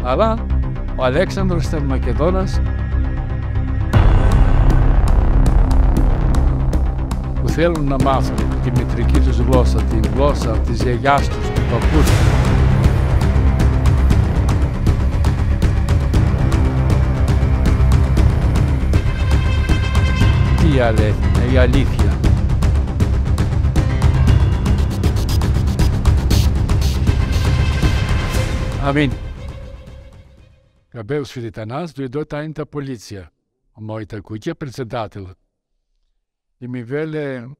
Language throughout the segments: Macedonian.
Αλλά ο Αλέξανδρος ήταν Μακεδόνας που θέλουν να μάθουν τη μητρική τους γλώσσα, τη γλώσσα της γιαγιάς τους, του παππού τους. Η αλήθεια. Аминь. Когда свидетель нас, дойдет таинта полиция. Мой такой председатель. И ми веле,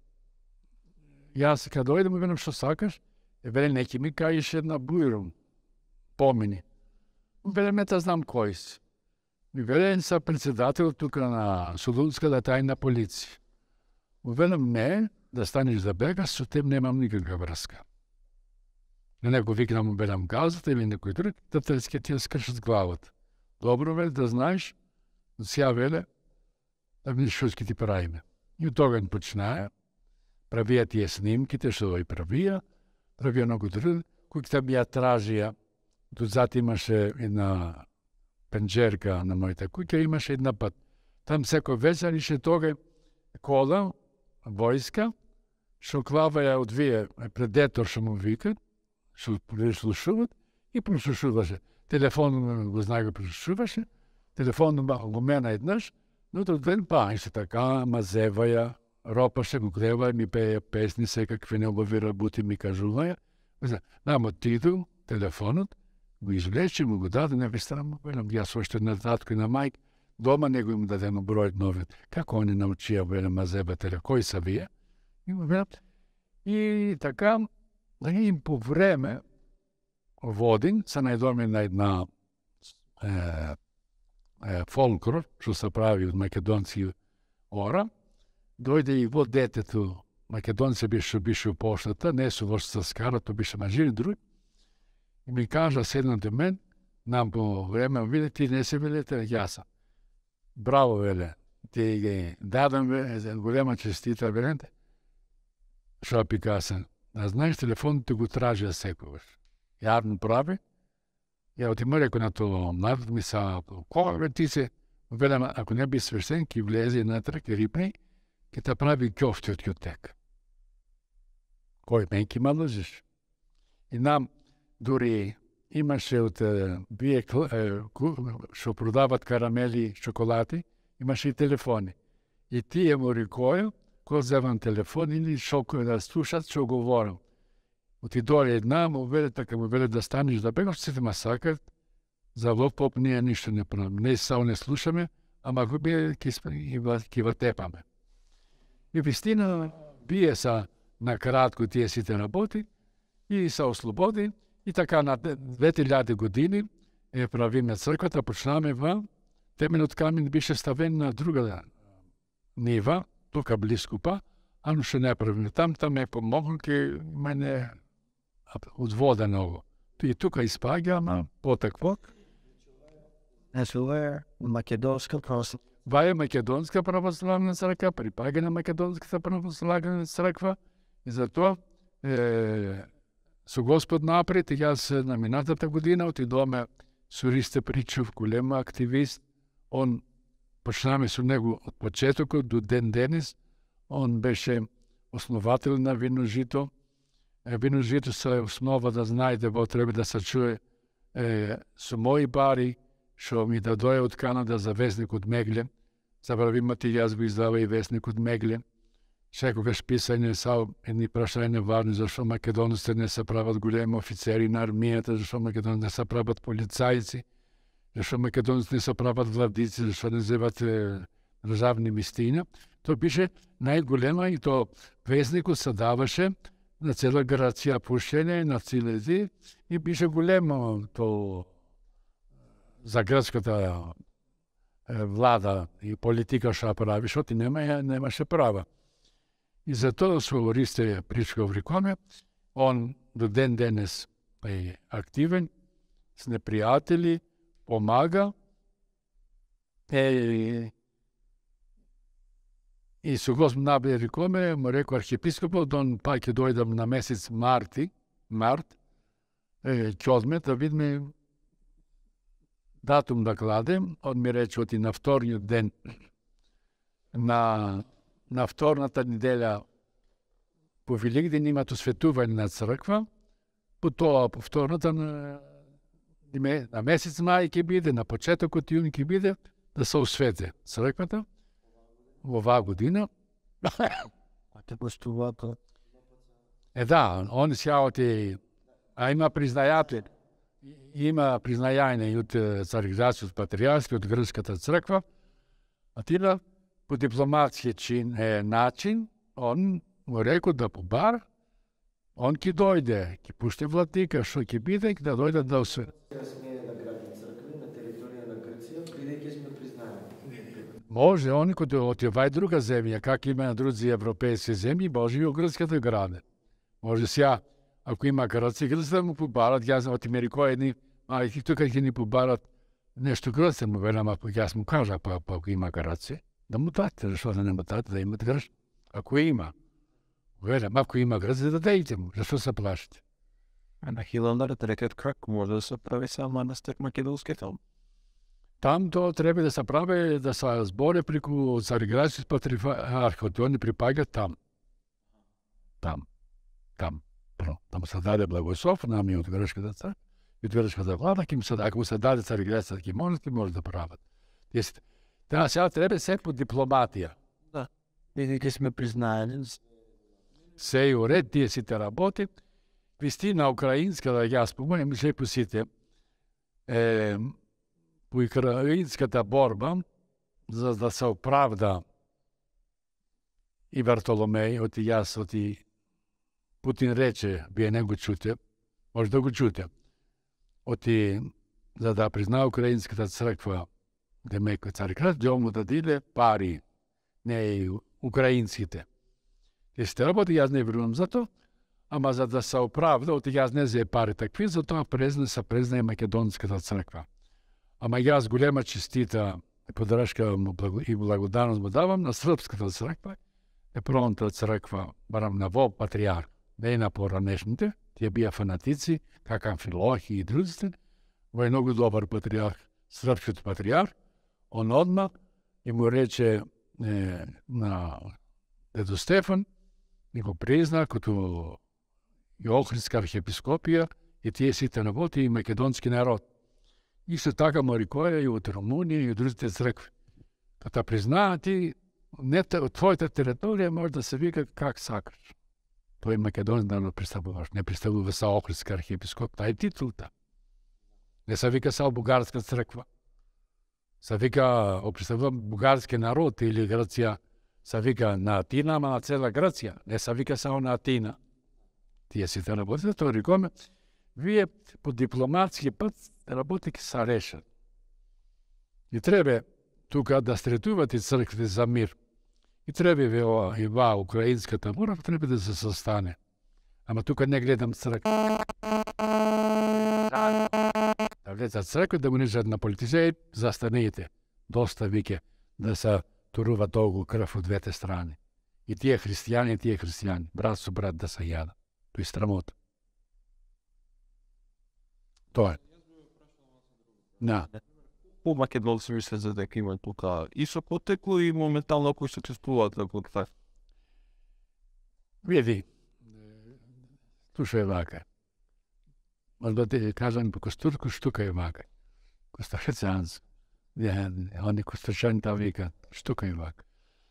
јас кога дојдем, велем што сакаш, веле неки ми кажеш една бујрум, помени. Веле мета знам кој си. Ми веле са председател тука на Солунската тајна полиција. Велем не, да станеш да бегаш, со теб немам никаква врска. На него викнам, велем газата или некој друг, да те ти скршат главата. Добро, веле, да знаеш, сега веле, да видиш што ќе ти правиме. И од тога почнаа, правија тие снимките, што и правија многу други, кои там ја тражија. Тут зад имаше една пенџерка на мојата куќа, имаше една пат. Там секој вечер ише тога кола, војска, што клаваја од вие предетор што му викат, што прислушуват и прослушуваше. Телефон го знае го прослушуваше, телефон го мена еднаш, но тоа ден ише така, мазеваја, ропаше, го гледаја, ми пеја песни, секакви неубави работи ми кажуваја. Намо титул, телефонот, го извлече, му го даде, не вестрамо, велам, јас оште на татко и на мајка, дома него им дадено број нови. Како они научија, велам, мазебателя, кои са вие? И така, им по време водин, се најдоме на една фолклор, што се прави од македонци ора, дојде и во детето, македонци беше у поштата, не су во скара, то беше мажир друг, и ми кажа, седна до мен, нам по време, виде, ти не се велете, јас сам. Браво, веле, ти ги дадам, веле, голема честита, велете. Шо пикасен, а знаеш, телефоните го тражија секогаш. Јавно прави, ја отима реко на тоа младот ми са, кога ти се, велем, ако не би свештен, ки влезе натре, ки рипне, ки та прави ќофти од ќотек. Кој мен ки ма лъжиш? И нам, дури имаше од вие што продават карамели, шоколади, имаше и телефони. И тие му рекоја, кој зевам телефон или што да слушат, што говорам. Оти доле една, му веле така, му веле да станеш да бегаш, сите ма сакат, за лов поп ние ништо не правим. Не само не слушаме, ама го бие ки ватепаме. И вистина, бие са на кратко тие сите работи и се ослободи. И така на 2000 години правиме црквата, почнаме теменот камен беше ставен на друга нива, тука близко па, ано што не правиме. Там е помогнал, ке мене одвода много. И тука испаѓа, ама потакво. Македонска православна. Ва е Македонска православна црква, припаѓа на Македонската православна црква, и затоа со Господ напред, и јас на минатата година отидоме со Ристе Причов, голема активист. Он, почнаме со него од почетокот до ден денес. Он беше основател на Вино жито. Вино жито се основа да знаете, во треба да се чуе со мои бари, што ми да доје од Канада за вестникот Мегле. Забравимате, јас го издава и вестникот Мегле. Секогаш писање са едни прашања важни, зашто македонците не се прават големи офицери на армијата, зашто македонците не се прават полицајци, зашто македонците не се прават владици, зашто не зеват државни мистиња. Тоа беше најголема и то вестникот се даваше на цела Грација пушење, на целези, и беше големо то за грчката влада и политика што прави, што ти немаше права. И затоа со Ристе Причков рекоме, он до ден денес е активен, с непријатели, помага, и со Господ набе рекоме, му реко архиепископот, он па ќе дојдам на месец март, ќе одме да видиме датум да кладем, он ми рече оти на вторниот ден, на вторната неделя по Великден имато светување на црква, по тоа по вторната на месец мај ќе биде, на почетокот јуни ќе биде, да се освете црквата во оваа година. А те гостуваат? Да, они сега оти, а има признајатели. Има признајање и од Цариградскиот патријарски, од Грчката црква, а тина по дипломатски начин, он му рекол да побар, он ќе дојде, ќе пуште владика, што ќе биде, да дојде да осве. Смее да гради цркви на територија на Грција, бидејќи сме признаени. Може, они кои од овај друга земја, како има на други европейски земји, може и во Грцката граде. Може сега, ако има Грци, да му побарат, јас од Америкој едни, и тука ќе ни побарат нешто Грци, му велам, ако јас му кажа, ако има Грци, да му дадете, зашто да не му дадете, да имат Грци. Ако има, велам, ако има Грци, да дадете му, зашто се плашите? А на Хиландар рекат как може да се прави сам манастир македонски там? Там тоа треба да се прави, да се збори преку Цариградски патриархот, они припаѓаат там. Там. Таму се даде благослов, нами од Грчката црква, и од Грчката влада, ако му се даде Цариградски манастир, може да прават. Таа сега треба се по дипломатија. Да. Бидејќи сме признаени. Се и уред, тие сите работи. Вистина украинска, да ја спомнем, мисле по сите, по украинската борба, за да се оправда и Вартоломеј, оти јас, оти Путин рече, вие не го чуте, може да го чуте, оти за да признаа украинската црква, демек Цариград, ќе му дадиле пари, не и украинските. Сте работи, јас не верувам за тоа, ама за да се оправда, оти јас не зе пари такви, затоа се признае Македонската црква. Ама јас голема честита подршка и благодарност му давам на Српската црква, првната црква, барам на Вол патриарх, не и на поранешните, тие бија фанатици, како Амфилохи и другите, во многу добар патриарх, Српскиот патриарх, он одма и му рече на дедо Стефан, и го призна като и Охридска архиепископија, и тие сите работи и македонски народ. Исто така Марикоја и од Румунија и од другите цркви. Ката признаат ти, твојата територија може да се вика как сакаш. Тој македонски народ представуваш, не представува са Охридска архиепископ, тај титулта. Не се вика са Бугарска црква. Се вика, представува бугарски народ или Грција, се вика на Атина, ама на цела Грција. Не се вика само на Атина. Тие сите работите, тоа рекоме, вие по дипломатски пат работите се решат. И треба тука да стретувате црквите за мир. И треба и ва украинската мора, треба да се состане. Ама тука не гледам црква. Да влезат црква, да му нижат на политизеи, застанете. Доста вике да се турува толку крв од двете страни. И тие христијани, брат со брат да се јада. Тој е срамота. Тоа е. Да. По македонци мисле за дека има тука и со потекло и моментално кои се чувствуваат како така. Види, слушај вака. Може да ти кажам по костурку штука е вака. Костарцанс. Они костарчани та вика, штука е вака.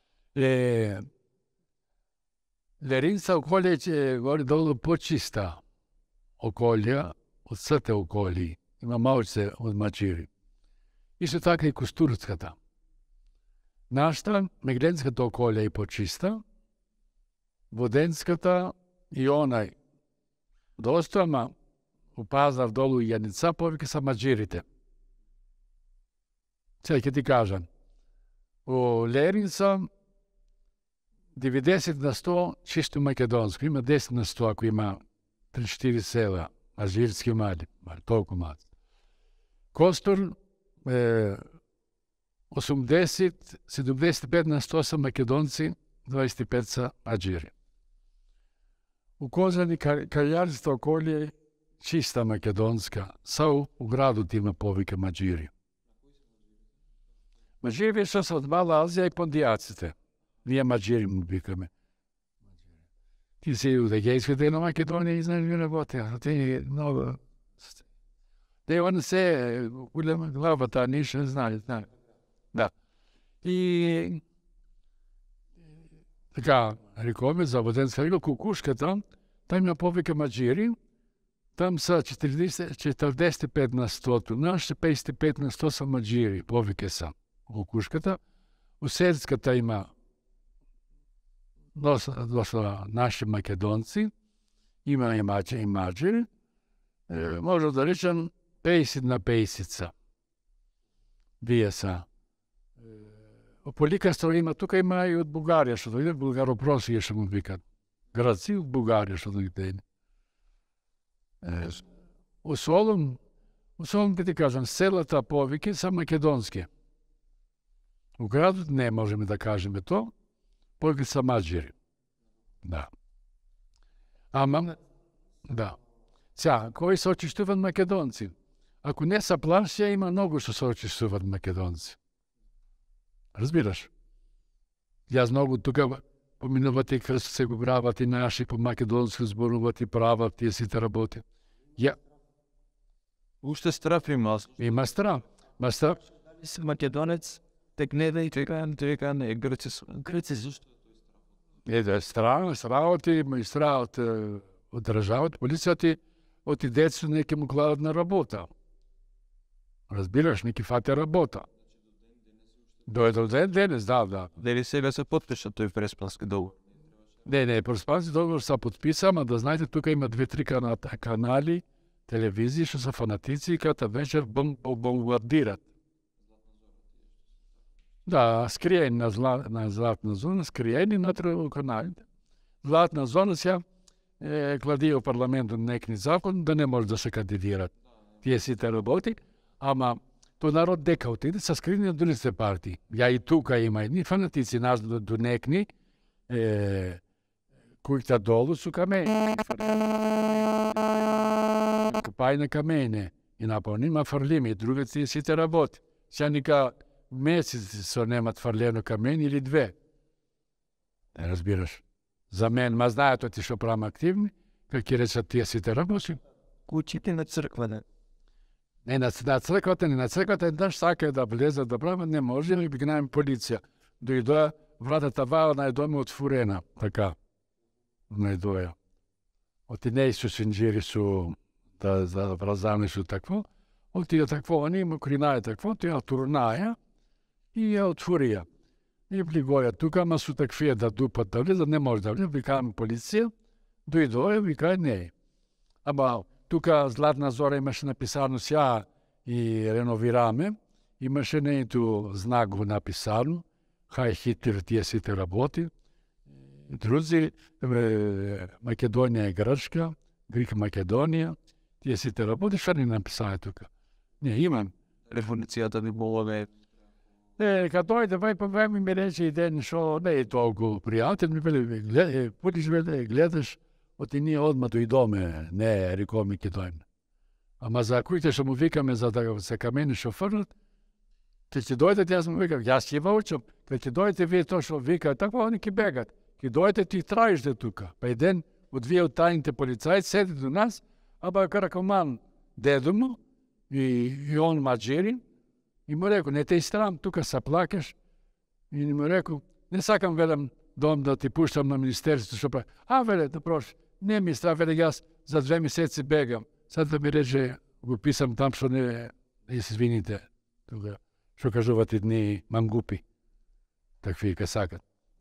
Леринца околја е горе долу почиста околја од сите околи. Има малце од мачири. Исто така и костурската. Нашта, мегленската околја е почиста, воденската и онај. Доста, ама у Пазар долу и Јаница повеќе са маџирите. Сега ќе ти кажам. У Леринца 90% чисто македонско. Има 10% ако има 3-4 села, маđirски мали, толку мали. Костур 80-75% са македонци, 25% са маđири. У Козани Кајарското околје чиста македонска, само у градот има повеќе маđири. Маджири беше от Мала Азия и пондијаците. Ние маджири му викаме. Ти си удегејските на Македонија и знаеш работа. Ти много... Те он се голема главата, нищо не знае. Да. И така, рекоме за Воденска река, Кукушката, там има повеќе маджири, там са 45 на 100, нашите 55 на 100 са маджири, повеќе са. Кукушката, у Серската има доста наши македонци, има и маджири, може да речем 50 на 50 са. Вие са. Поликастро има, тука има и од Бугарија, што дојде, булгаропроси што му викат. Граци од Бугарија што дојде. Условно да ти кажам, селата повеќе са македонски. У градот не можеме да кажеме то, повеќе са маđери. Да. Ама, да. Сега, кои се очиштуваат македонци? Ако не са планшија, има многу што се очиштуваат македонци. Разбираш? Јас многу тука поминуват и крст се го прават и наши по македонски зборуват и прават тие сите работи. Уште страф има. Има страф. Ма страф. Македонец, тек не да и дека не Грци зашто? Да, стравот и стравот од државата, полицијата од и децу неке му кладат на работа. Разбираш, неки фате работа. До ден денес, да. Дали сега се потпиша тој преспански договор? Не, преспански договор се потписа, ама да знаете, тука има 2-3 канали, телевизии, што са фанатици и ката вечер бомбардират. Да, скриени на златна зона, скриени натре у каналите. Златна зона сега клади у парламентот некни закон да не може да се кандидират тие сите работи, ама тој народ дека отиде са скрини на другите партии. Ја и тука има едни фанатици нас до некни кои долу су камени. Копај на камене и наполнима фрлими и другите сите работи. Сега ника месеци со немат фрлено камен или 2. Не разбираш. За мен, ма знаат оти што правам активни, как ќе речат тие сите работи. Куќите на црква, Не, на црквата еднаш сака да влезат да прават, не може, и бигнаем полиција. Дојдоа, вратата вала на доме отворена, така. Најдоја. Оти не су синџири су да вразани су такво, оти такво, они му кринаја такво, тие турнаја и ја отворија. И влигоја тука, ама су таквија да дупат да влезат, не може да влезат, викааме полиција, дојдоја, викај не. Ама тука Златна Зора имаше написано сега и реновираме, имаше нејто знак го написано, хај Хитлер тие сите работи, друзи, Македонија е Грчка, Грик Македонија, тие сите работи, што ни написаја тука? Не, имам. Револуцијата ни болове. Кад дојде вај ми рече ден што не е толку пријател, ми вели, путиш гледаш, оти ние одма дојдоме, не, рекоме ќе дојме. Ама за коите што му викаме за да се камени што фрлат, ќе дојдете, јас му викам, јас ќе ваучам, ќе дојдете вие тоа што викаат, така они ќе бегат. Ќе дојдете ти трајште тука. Па еден од вие од тајните полицајци седи до нас, аба каракоман дедо му и он маđерин, и му реко, не те истрам, тука се плакаш. И му реко, не сакам, велам, дом да ти пуштам на министерството, што прави. Веле, да проши. Не ми страх, веле, јас за 2 месеци бегам. Сад да ми рече, го писам там, што не извините, тука, што кажувате дни мангупи. Такви ка сакат.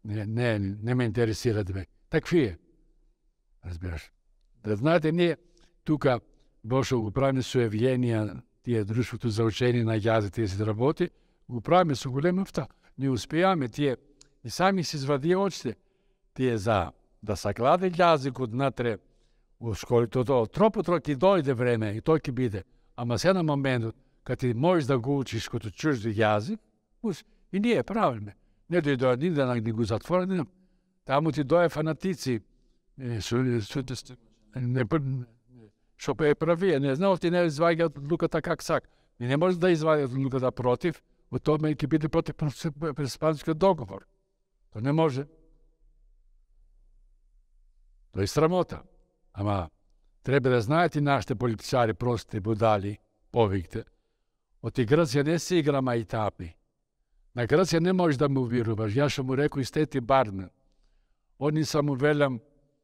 Не ме интересира да бе. Такви е. Разбираш. Да знаете, ние тука, бошо го правиме со Евгенија, тие друштвото за учење на јазик, тие си работи, го правиме со голема вта. Не успеаме тие, и сами си извадија очите, тие за да сакладе јазикот натре у школите, тропотро ќе дојде време и тој ќе биде. Ама се на моментот, кад ти можеш да го учиш като чужди јазик, и ние правиме. Не дојдоа ни да ни го затворени, таму ти доје фанатици, што е правија, не знам, ти не изваѓаат луката как сак. И не може да изваѓаат луката против, u tome će biti protiv Prespanskog dogovor. To ne može. To je sramota. Ama treba da znate našte političari prosti budali, povikte. Od tih Grcija ne se igrama i tapi. Na Grcija ne možeš da mu vjerovaš. Ja sam mu rekao iz teti Barne. Oni sam mu veljam,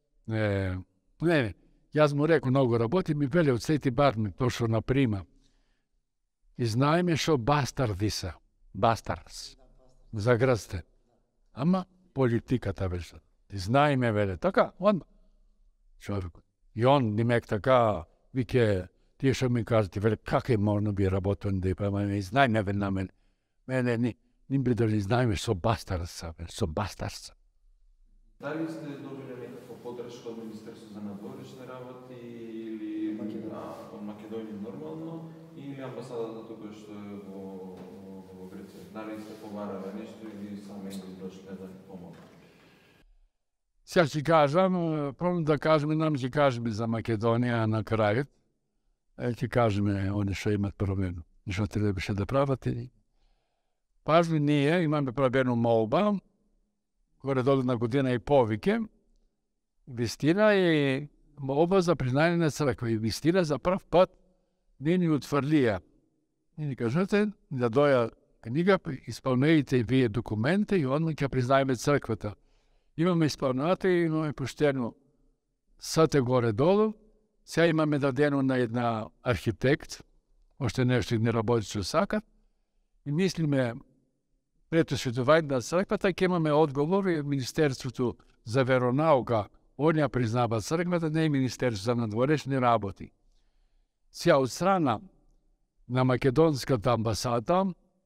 ja sam mu rekao mnogo raboti, mi velja od teti Barne došao na prima. I znajme što bastardisa, bastards, za Grste. Ama politika ta već. I znajme velja. Така, on, čovjek. I on nimek така, вике, тие што ми кажете, веле, как е можно би работил да па ме знајме ве на мен. Мене ни би дали знајме со бастарца, со бастарца. Дали сте добили некаква подршка од Министерство за надворешни работи или од Македонија нормално или амбасадата тука што е во Грција? Дали сте побарале нешто или само ви дошле да ни помогнат? Сега ќе кажам, пробам да кажем, нам ќе кажеме за Македонија на крајот. Ќе кажеме они што имат проблем. Што требаше да прават. Пажли ние имаме правено молба, горе-долу на година и повеќе, вистина е молба за признање на црква. И вистина за прв пат не ни утврлија. И ни кажете да доја книга, исполнејте вие документи и онда ќе признаеме црквата. Имаме исполнатели, имаме поштено сате горе-долу. Сега имаме дадено на една архитект, още нешто не работи што сакат. И мислиме, прето светување на црквата, ќе имаме одговор и Министерството за веронаука. Они ја признава црквата, не и Министерство за надворешни работи. Сега од страна на македонската амбасада,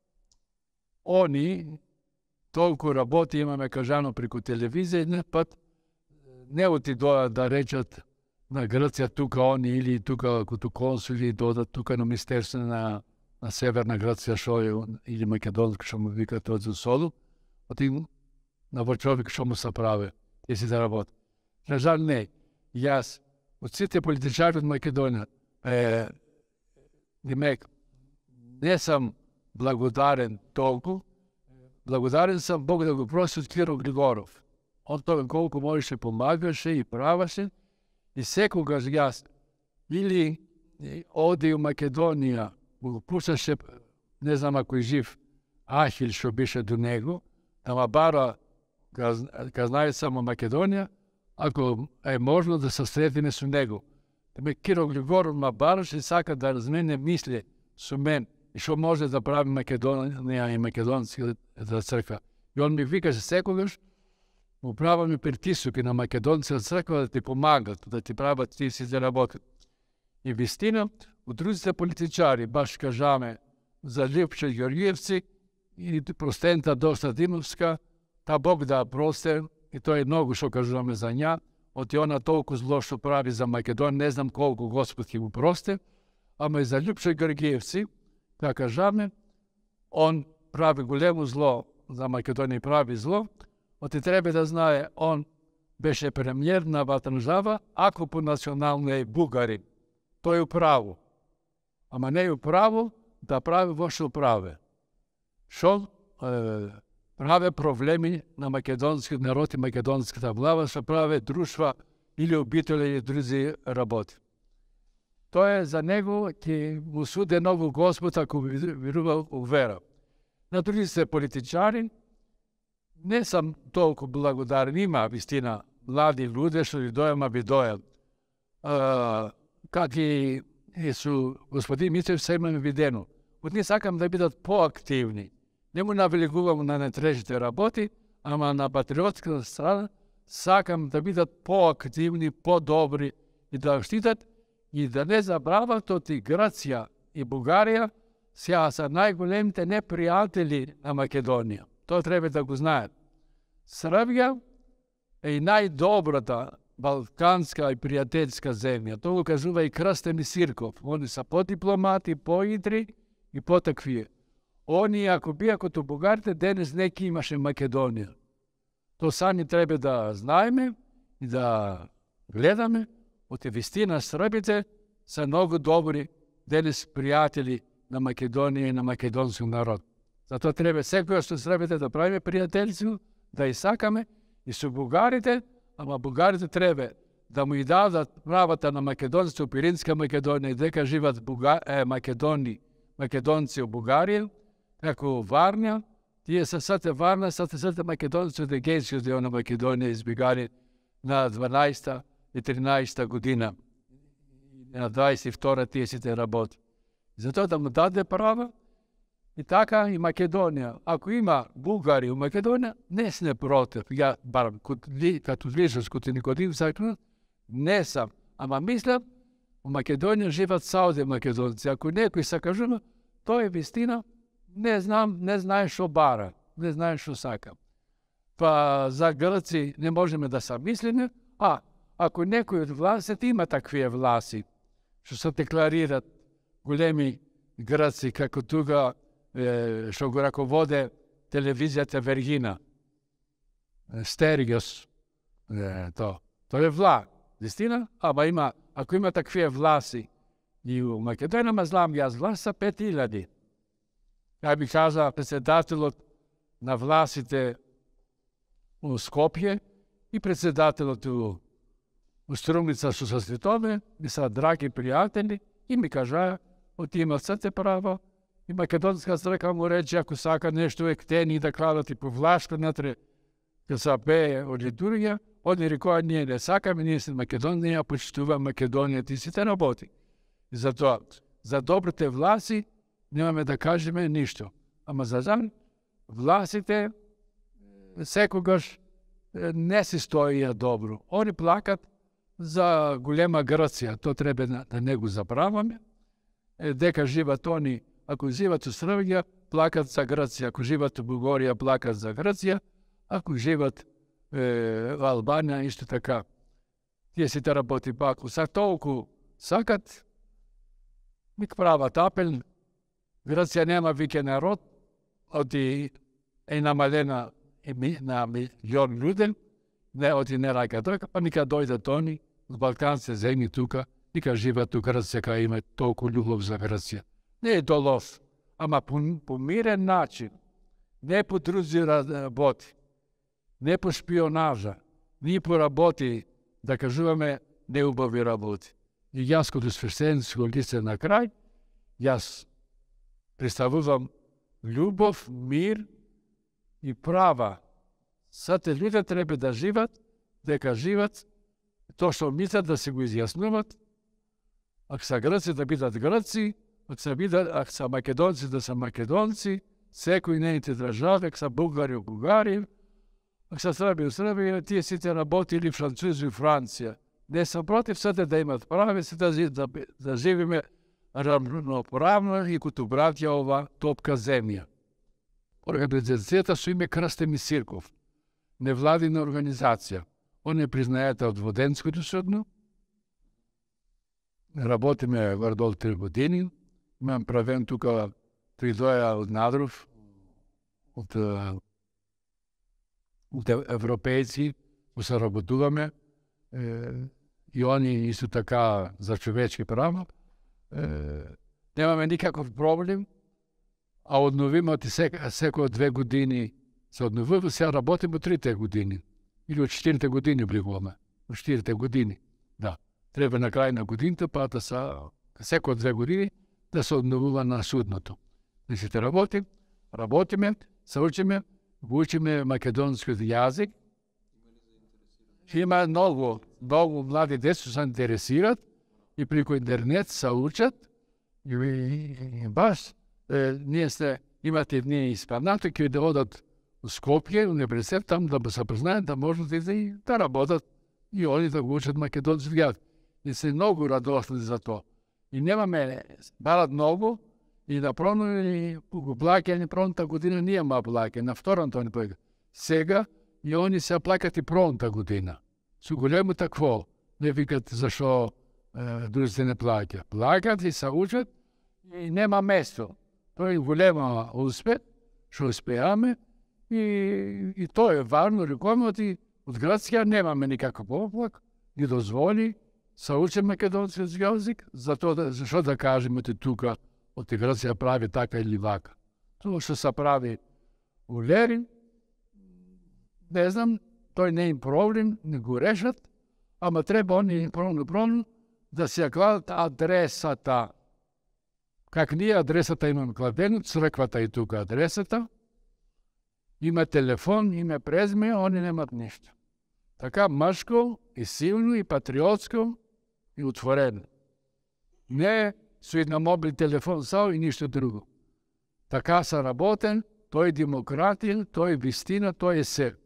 они толку работи имаме кажано преку телевизија, еден пат не отидоа да речат на Грција тука они или тука като консули додат тука на Министерство на Северна Грција шо е или Македонска што му викат од Солу, оти на човек што му се прави, если да работи. На жал не. Јас од сите политичари од Македонија не сам благодарен толку. Благодарен сам Бог да го прости од Киро Григоров. Он тоа колку можеше помагаше и праваше. И секогаш јас или оди у Македонија, го пушаше, не знам ако е жив, Ахил што беше до него, да ма бара, ка знае само Македонија, ако е можно да се сретиме со него. Киро Григоров ма бараше и сака да размене мисли со мен и што може да прави Македонија и македонската црква. И он ми викаше секогаш, управаме притисоки на македонците црква да ти помагат, да ти прават ти си да работат. И вистина, у другите политичари, баш кажаме за Липче Георгиевци и простента Доста Димовска, та Бог да просте, и тоа е многу што кажуваме за ња, оти она толку зло што прави за Македонија, не знам колку Господ ќе го просте, ама и за Липче Георгиевци, да кажаме, он прави големо зло за Македонија, прави зло, оти треба да знае, он беше премиер на држава, ако по национално е бугарин. Тој е управо. Ама не е управо да прави во што прави. Што прави проблеми на македонскиот народ и македонската влада, што прави друштва или обители или други работи. Тоа е за него ќе му суде ново Господ ако верува у вера. На другите политичари не сам толку благодарен, има вистина млади луѓе што ви дојама би дојат. Как и со господин Мицев се имаме видено. Од ние сакам да бидат поактивни. Не му навеликувам на нетрешите работи, ама на патриотската страна сакам да бидат поактивни, подобри и да штитат и да не забрават оти Грција и Бугарија сега се најголемите непријатели на Македонија. Тоа треба да го знаат. Србија е и најдобрата балканска и пријателска земја. Тоа го кажува и Крстен и Сирков. Они са подипломати, поидри и потакви. Они, ако бија като бугарите, денес неки имаше Македонија. То сани треба да знаеме и да гледаме. Оти вистина србите са многу добри денес пријатели на Македонија и на македонскиот народ. Затоа треба секој што сребите да правиме пријателство, да сакаме и со бугарите, ама бугарите треба да му и дадат правата на македонците, Пиринска Македонија, дека живат македонци у Бугарија, како Варна, тие се сате Варна, сате македонци од Егејскиот дел на Македонија избегани на 12 и 13 година. На 22 тие сите работи. Затоа да му даде права, и така и Македонија. Ако има Бугари у Македонија, не сме против. Ја, барам, като личност, като Никодим, не сам. Ама мислам, у Македонија живат саудे македонци. Ако некој се кажува, тоа е вистина, не знае шо бара, не знае шо сака. Па за Грци не можеме да се мислиме, ако некој од властите има такви власти, што се декларират големи грци, како тука што го раководе телевизијата Вергина, Стергиос, тоа е власт, вистина, ама ако има такви власти и у Македонија, ма знам јас власт са 5000. Ја би каза председателот на властите у Скопје и председателот у Струмица што се светове, ми са драги пријатели и ми кажа, оти имат сите права, и македонска црква му рече, ако сака нешто ектени да кладат и повлашка натре, да се пее од литургија, они рекоа, ние не сакаме, ние сме Македонија, почитува Македонија и сите работи. И затоа, за добрите власти, немаме да кажеме ништо. Ама за жал, властите секогаш не се стоија добро. Они плакат за голема Грција, то треба да не го забраваме, дека живат они, ако живат у Србија, плакат за Грција, ако живат у Бугарија, плакат за Грција, ако живат в Албанија, исто така. Тие сите работи пак, са толку сакат, ми прават апел, Грција нема веќе народ, оти е намалена на милион луѓе, оти не рака тока, па нека дојдат они, од балканските земји тука, нека живеат у Грција, кај има толку љубов за Грција. Не е то лош, ама по мирен начин, не по друзи работи, не по шпионажа, ни по работи, да кажуваме, неубави работи. И јас като свештенско лице на крај, јас представувам љубов, мир и права. Сите луѓе треба да живат, дека живат, тоа што мислат да се го изјаснуват, ако са грци да бидат грци, ако са македонци да са македонци, секој неите држави, ако са бугари у Бугарија, ако са срби у Србија, тие сите работи или французи у Франција. Не сам против сите да имат прави, сите да живиме равноправно и като братја ова топка земја. Организацијата со име Крстен Црков, невладина организација. Они признајата од Воденското судно. Работиме врдол 3 години. Имам правен тука придоја од Надров, од европејци, се работуваме. И они исто така за човечки права. Немаме никаков проблем, а одновимот секој 2 години се одновува, сега работиме 3 години. Или од 4 години влегуваме. Од 4 години, да. Треба на крај на годината, па да се секој 2 години да се одновува на судното. Значи, работиме, се учиме, учиме македонскиот јазик. Има многу млади деца се интересират и преку интернет се учат. И баш, имате ние испанати, кои да одат у Скопје, университет, там да се признаат, да можат и да работат и они да го учат македонски јазик. И се многу радосни за тоа. И немаме, барат многу, и напроно и го плаќање, пронта година нема плаќање, на втората не плаќање. Сега и они се плакат и пронта година. Со големо такво, не викат зашо другите не плаќа. Плакат и се учат и нема место. Тоа е голема успех, што успеаме и тоа е важно, рекоме, од Грција немаме никаков поплак, ги дозволи, се учи македонски јазик, зашо да кажеме тука, од Грција прави така или вака. Това ще се прави у Лерин. Не знам, той не е проблем, не го решат, ама треба они правилно да се кладат адресата. Как ние адресата имаме кладено, црквата и тук адресата, има телефон, има презме, они немат нищо. Така мъжко и силно и патриотско и отворено. Не со една мобил телефон сао и нищо друго. Така са работен, той е демократия, той е вистина, той е се.